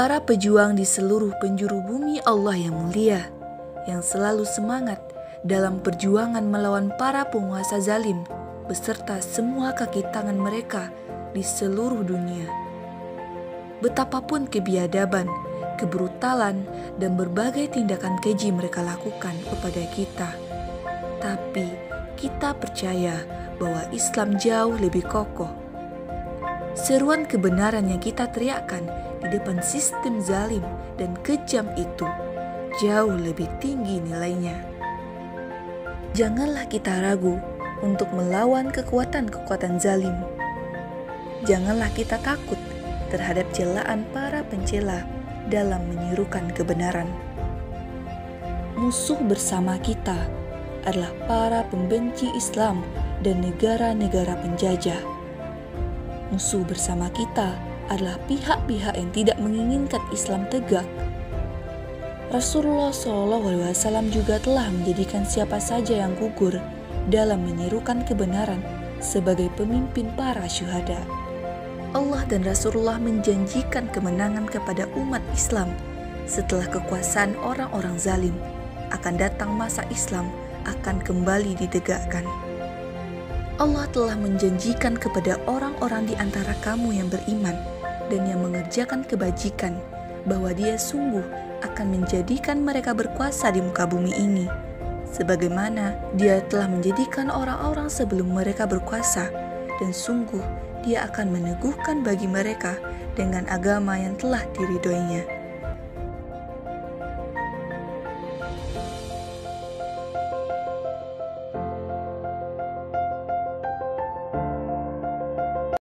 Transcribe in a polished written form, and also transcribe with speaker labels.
Speaker 1: para pejuang di seluruh penjuru bumi Allah yang mulia, yang selalu semangat dalam perjuangan melawan para penguasa zalim, beserta semua kaki tangan mereka di seluruh dunia. Betapapun kebiadaban, kebrutalan, dan berbagai tindakan keji mereka lakukan kepada kita, tapi kita percaya bahwa Islam jauh lebih kokoh. Seruan kebenaran yang kita teriakkan di depan sistem zalim dan kejam itu jauh lebih tinggi nilainya. Janganlah kita ragu untuk melawan kekuatan-kekuatan zalim. Janganlah kita takut terhadap celaan para pencela dalam menyerukan kebenaran. Musuh bersama kita adalah para pembenci Islam dan negara-negara penjajah. Musuh bersama kita adalah pihak-pihak yang tidak menginginkan Islam tegak. Rasulullah SAW juga telah menjadikan siapa saja yang gugur dalam menyerukan kebenaran sebagai pemimpin para syuhada. Allah dan Rasulullah menjanjikan kemenangan kepada umat Islam setelah kekuasaan orang-orang zalim. Akan datang masa Islam akan kembali ditegakkan. Allah telah menjanjikan kepada orang-orang di antara kamu yang beriman dan yang mengerjakan kebajikan bahwa Dia sungguh akan menjadikan mereka berkuasa di muka bumi ini, sebagaimana Dia telah menjadikan orang-orang sebelum mereka berkuasa, dan sungguh Dia akan meneguhkan bagi mereka dengan agama yang telah diridhoinya.